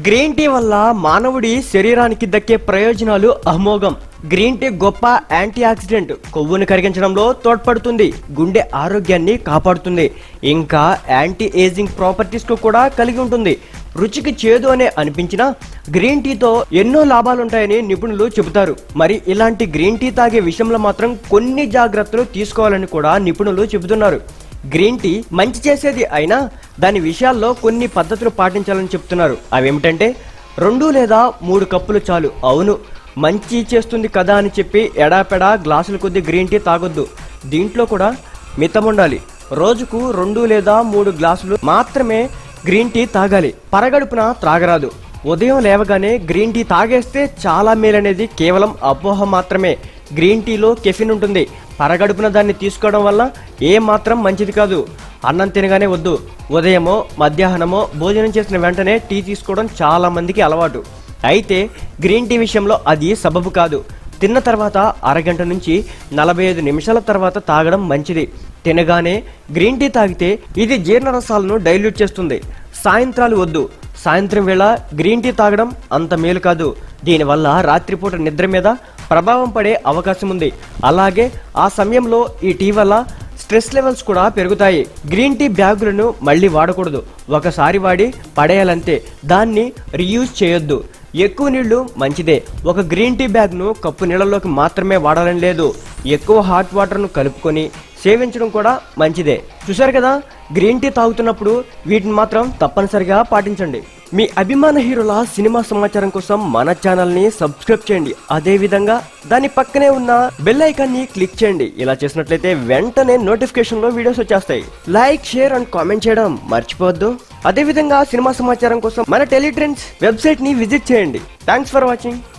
Green tea వల్ల మానవుడి శరీరానికి దక్కే ప్రయోజనాలు అమోఘం. గ్రీన్ టీ గొప్ప యాంటీ ఆక్సిడెంట్, కొవ్వును కరిగించడంలో తోడ్పడుతుంది, గుండె ఆరోగ్యాన్ని కాపాడుతుంది, ఇంకా యాంటీ ఏజింగ్ ప్రాపర్టీస్ కూడా కలిగి ఉంటుంది. రుచికి చేదు అనే అనిపించినా గ్రీన్ టీతో ఎన్నో లాభాలుంటాయని నిపుణులు చెబుతారు. మరి ఇలాంటి గ్రీన్ టీ తాగే విషయంలో మాత్రం కొన్ని జాగ్రత్తలు తీసుకోవాలని కూడా నిపుణులు చెబుతున్నారు. గ్రీన్ టీ మంచి చేసేది అయినా దాని విషయాల్లో కొన్ని పద్ధతులు పాటించాలని చెప్తున్నారు. అవేమిటంటే 2 లేదా 3 కప్పులు చాలు. అవును, మంచి చేస్తుంది కదా అని చెప్పి ఎడాపెడా గ్లాసుల కొద్ది గ్రీన్ టీ తాగొద్దు. దీంట్లో కూడా మితం ఉండాలి. రోజుకు 2 లేదా 3 గ్లాసులు మాత్రమే గ్రీన్ టీ తాగాలి. పరగడుపున త్రాగరాదు. ఉదయం లేవగానే గ్రీన్ టీ తాగేస్తే చాలా మేలనేది కేవలం అపోహ మాత్రమే. గ్రీన్ టీలో కెఫిన్ ఉంటుంది. పరగడుపున దాన్ని తీసుకోవడం వల్ల ఏమాత్రం మంచిది కాదు. అన్నం తినగానే వద్దు. ఉదయమో మధ్యాహ్నమో భోజనం చేసిన వెంటనే టీ తీసుకోవడం చాలా మందికి అలవాటు. అయితే గ్రీన్ టీ విషయంలో అది సబబు కాదు. తిన్న తర్వాత అరగంట నుంచి 45 నిమిషాల తర్వాత తాగడం మంచిది. తినగానే గ్రీన్ టీ తాగితే ఇది జీర్ణరసాలను డైల్యూట్ చేస్తుంది. సాయంత్రాలు వద్దు. సాయంత్రం వేళ గ్రీన్ టీ తాగడం అంత మేలు కాదు. దీనివల్ల రాత్రిపూట నిద్ర మీద ప్రభావం పడే అవకాశం ఉంది. అలాగే ఆ సమయంలో ఈ టీ వల్ల స్ట్రెస్ లెవెల్స్ కూడా పెరుగుతాయి. గ్రీన్ టీ బ్యాగులను మళ్ళీ వాడకూడదు. ఒకసారి వాడి పడేయాలంతే. దాన్ని రీయూజ్ చేయొద్దు. ఎక్కువ నీళ్లు మంచిదే. ఒక గ్రీన్ టీ బ్యాగ్ను కప్పు నీళ్ళలోకి మాత్రమే వాడాలని లేదు. ఎక్కువ హాట్ వాటర్ను కలుపుకొని సేవించడం కూడా మంచిదే. చూశారు కదా, గ్రీన్ టీ తాగుతున్నప్పుడు వీటిని మాత్రం తప్పనిసరిగా పాటించండి. మీ అభిమాన హీరోల సినిమా సమాచారం కోసం మన ఛానల్ని సబ్స్క్రైబ్ చేయండి. అదేవిధంగా దాని పక్కనే ఉన్న బెల్ ఐకాన్ని క్లిక్ చేయండి. ఇలా చేసినట్లయితే వెంటనే నోటిఫికేషన్లో వీడియోస్ వచ్చేస్తాయి. లైక్, షేర్ అండ్ కామెంట్ చేయడం మర్చిపోవద్దు. అదేవిధంగా సినిమా సమాచారం కోసం మన టెలిట్రెండ్స్ వెబ్సైట్ని విజిట్ చేయండి. Thanks for watching.